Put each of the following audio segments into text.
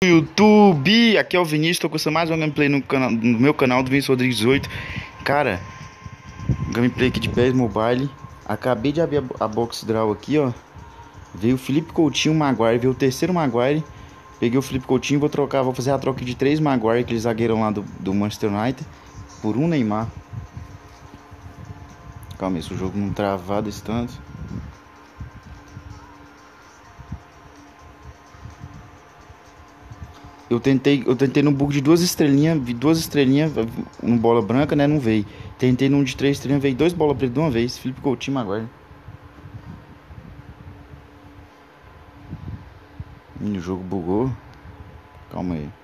YouTube, aqui é o Vinícius, tô começando mais uma gameplay no meu canal do Vinícius Rodrigues 18. Cara, gameplay aqui de PES Mobile. Acabei de abrir a box draw aqui, ó. Veio o Felipe Coutinho, o Maguire, veio o terceiro Maguire. Peguei o Felipe Coutinho, vou trocar, vou fazer a troca de 3 Maguire, aqueles zagueirão lá do Manchester United, por um Neymar. Calma aí, se o jogo não travar desse tanto. Eu tentei no bug de vi duas estrelinhas no bola branca, né? Não veio. Tentei num de 3 estrelinhas, veio 2 bolas pretas de uma vez. Felipe Coutinho agora. O jogo bugou. Calma aí.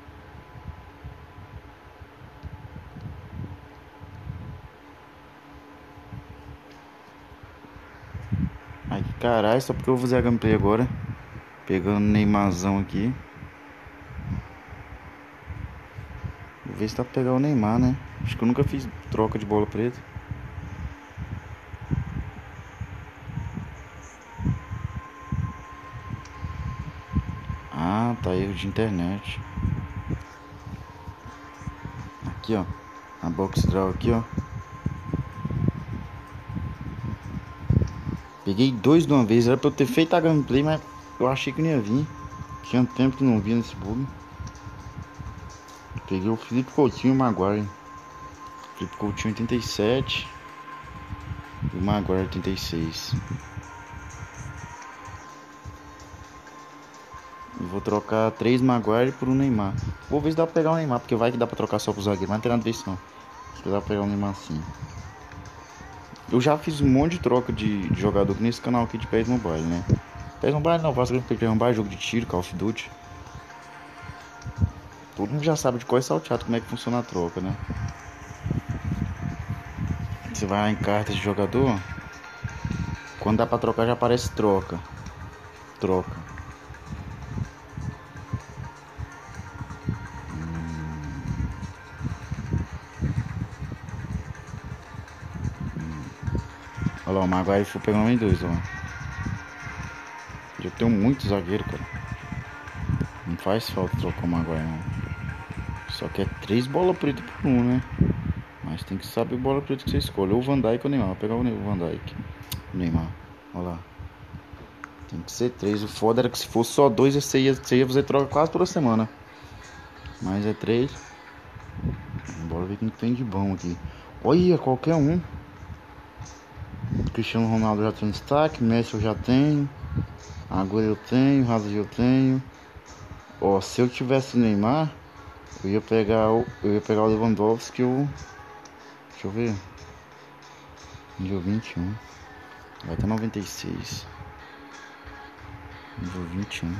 Ai, caralho, só porque eu vou fazer a gameplay agora. Pegando Neymarzão aqui. Vou ver se dá pra pegar o Neymar, né? Acho que eu nunca fiz troca de bola preta. Ah, tá, erro de internet. Aqui, ó. A box draw aqui, ó. Peguei 2 de uma vez. Era pra eu ter feito a gameplay, mas eu achei que não ia vir. Tinha tempo que não via nesse bug. Peguei o Felipe Coutinho e o Maguire. Felipe Coutinho 87 e o Maguire 86. E vou trocar 3 Maguire por um Neymar. Vou ver se dá pra pegar o Neymar, porque vai que dá pra trocar só pro zagueiro. Mas não tem nada a ver isso não. Acho que dá pra pegar o Neymar sim. Eu já fiz um monte de troca de jogador nesse canal aqui de PES Mobile, né? PES Mobile não, faço gameplay Mobile, jogo de tiro, Call of Duty. Todo mundo já sabe de qual é salteado como é que funciona a troca, né? Você vai lá em cartas de jogador. Quando dá pra trocar já aparece troca. Troca. Olha lá, o Maguire foi pegando em 2, ó. Eu tenho muito zagueiro, cara. Não faz falta trocar o Maguire, não. Só que é 3 bolas pretas por um, né? Mas tem que saber bola preta que você escolhe. Ou o Van Dijk ou o Neymar. Vou pegar o Van Dijk. O Neymar. Olha lá. Tem que ser 3. O foda era que se fosse só 2, você ia fazer troca quase toda semana. Mas é 3. Bora ver quem tem de bom aqui. Olha, qualquer um. Cristiano Ronaldo já tem destaque. Messi eu já tenho. Agüero eu tenho. Hazard eu tenho. Ó, se eu tivesse o Neymar, eu ia pegar o Lewandowski. Deixa eu ver. Nível 21. Vai até 96. Nível 21.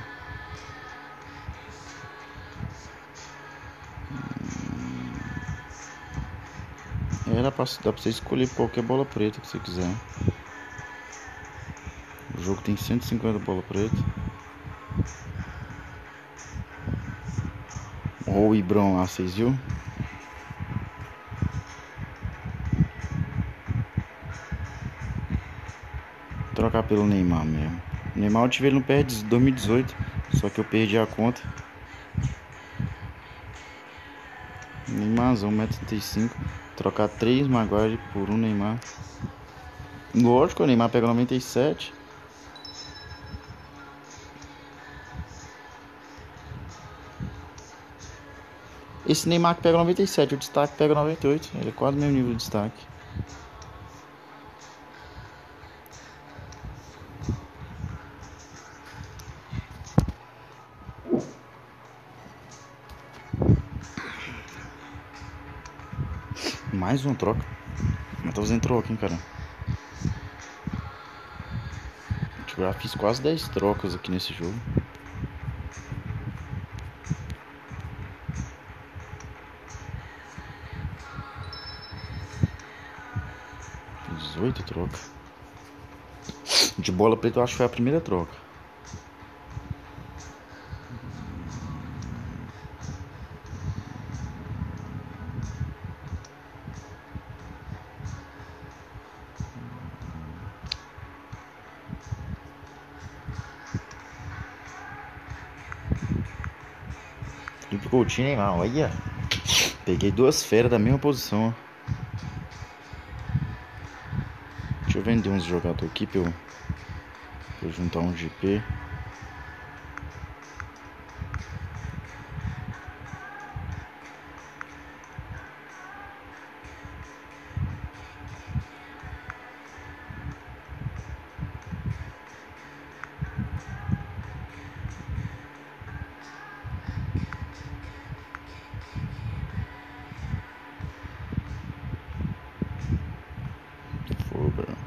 Dá pra você escolher qualquer bola preta que você quiser. O jogo tem 150 bola preta. O Ibron lá, vocês viu? Vou trocar pelo Neymar mesmo. O Neymar eu tive ele no PES 2018. Só que eu perdi a conta. Neymarzão, 1,35m. Trocar 3 Maguire por um Neymar. Lógico, o Neymar pega 97. Esse Neymar que pega 97, o destaque pega 98. Ele é quase o mesmo nível de destaque. Mais uma troca. Eu tô fazendo troca, hein, cara. Eu já fiz quase 10 trocas aqui nesse jogo. Fiz 18 trocas. De bola preta eu acho que foi a primeira troca. Felipe Coutinho, Neymar, olha. Peguei duas feras da mesma posição, ó. Deixa eu vender uns jogadores aqui pra eu juntar um GP. Fogo.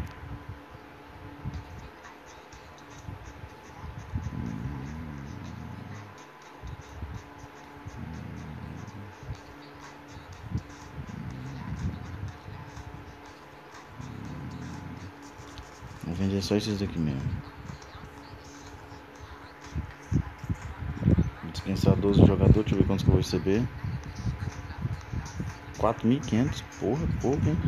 Vou vender só esses daqui mesmo. Vou dispensar 12 jogadores, deixa eu ver quantos que eu vou receber. 4.500, porra, pouco, hein?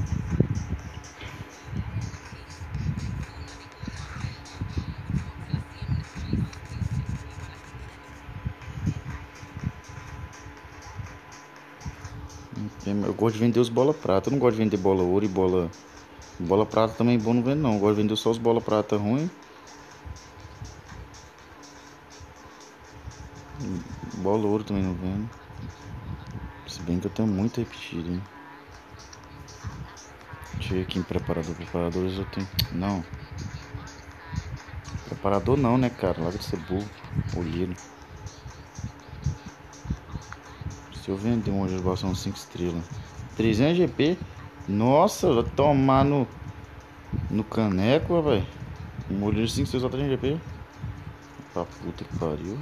Eu gosto de vender os bola prata, eu não gosto de vender bola ouro e bola prata também bom, não vendo não. Eu gosto de vender só os bola prata ruim. Bola ouro também não vendo. Se bem que eu tenho muito repetido, hein? Deixa eu ver aqui em preparador. Preparadores eu tenho. Não. Preparador não, né, cara? Larga de ser burro. Olheiro. Se eu vender uma resolução 5 estrelas. 300 GP. Nossa, vai tomar no caneco, velho. Um olheiro 5 estrelas só 300 GP. Pra puta que pariu.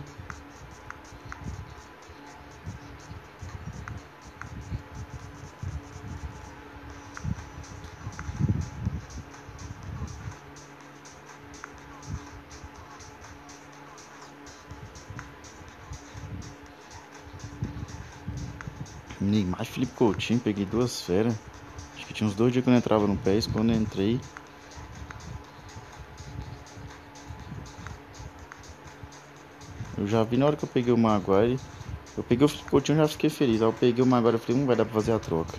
Neymar, Felipe Coutinho, peguei duas feras. Acho que tinha uns 2 dias que eu não entrava no PES. Quando eu entrei, eu já vi na hora que eu peguei o Maguire. Eu peguei o Felipe Coutinho e já fiquei feliz. Aí eu peguei o Maguire e falei, não vai dar pra fazer a troca.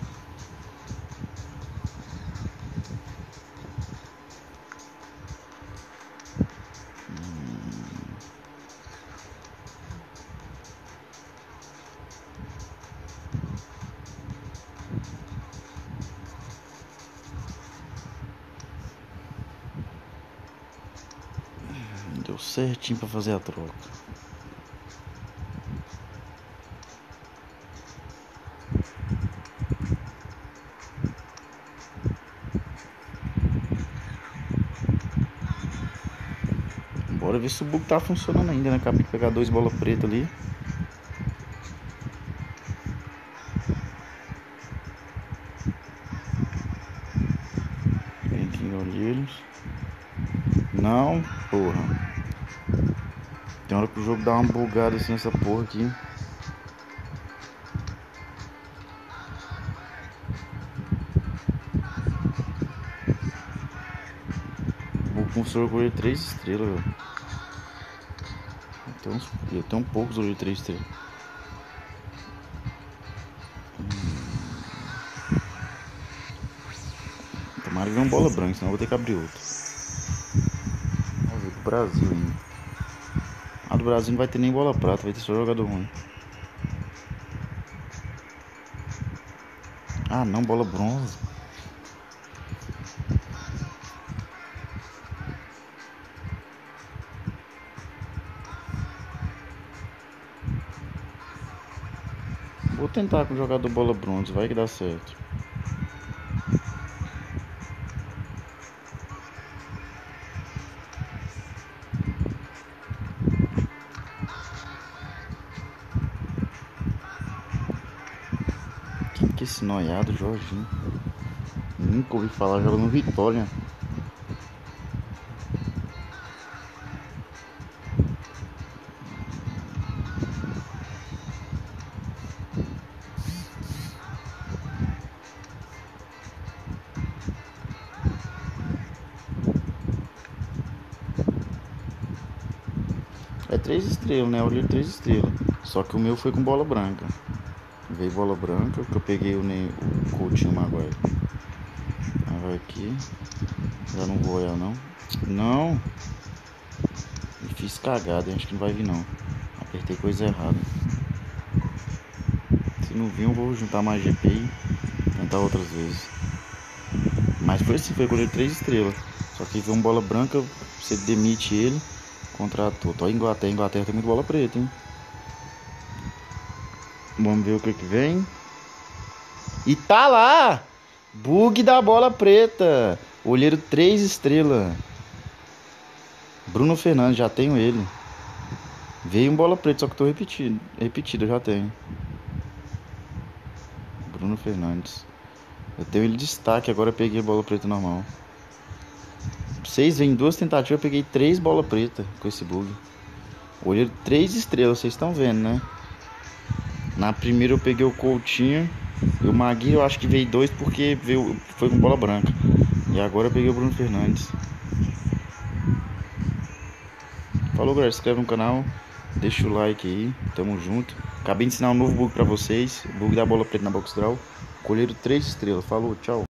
Deu certinho pra fazer a troca. Bora ver se o bug tá funcionando ainda, né? Acabei de pegar 2 bolas pretas ali. Enfim, olheiros. Não, porra. Tem hora que o jogo dá uma bugada assim nessa porra aqui. O bug funcionou com ele 3 estrelas, velho. Eu tenho poucos hoje de 3 estrelas. Tomara que venha uma bola branca, senão eu vou ter que abrir outro. Vamos ver do Brasil ainda. A do Brasil não vai ter nem bola prata, vai ter só jogador ruim. Ah não, bola bronze. Vou tentar com o jogador bola bronze, vai que dá certo. Quem que é esse noiado, Jorginho? Nunca ouvi falar, joga no Vitória. É 3 estrelas, né? Olheiro 3 estrelas. Só que o meu foi com bola branca. Veio bola branca, que eu peguei o Coutinho Maguire. Aí vai aqui. Já não vou olhar não. Não. E fiz cagada, acho que não vai vir não. Apertei coisa errada. Se não vir eu vou juntar mais GP e tentar outras vezes. Mas foi assim, foi goleiro 3 estrelas. Só que veio uma bola branca, você demite ele, contratou. Ó, Inglaterra tem muita bola preta, hein? Vamos ver o que vem. E tá lá! Bug da bola preta. Olheiro 3 estrelas. Bruno Fernandes, já tenho ele. Veio um bola preta, só que tô repetido, já tenho. Bruno Fernandes. Eu tenho ele de destaque, agora eu peguei a bola preta normal. 6 vem 2 tentativas, eu peguei 3 bola preta com esse bug. Olheiro 3 estrelas, vocês estão vendo, né? Na primeira eu peguei o Coutinho. E o Magui eu acho que veio 2 porque foi com bola branca. E agora eu peguei o Bruno Fernandes. Falou, galera, se inscreve no canal. Deixa o like aí, tamo junto. Acabei de ensinar um novo bug pra vocês. Bug da bola preta na Box Draw. Colheiro 3 estrelas. Falou, tchau.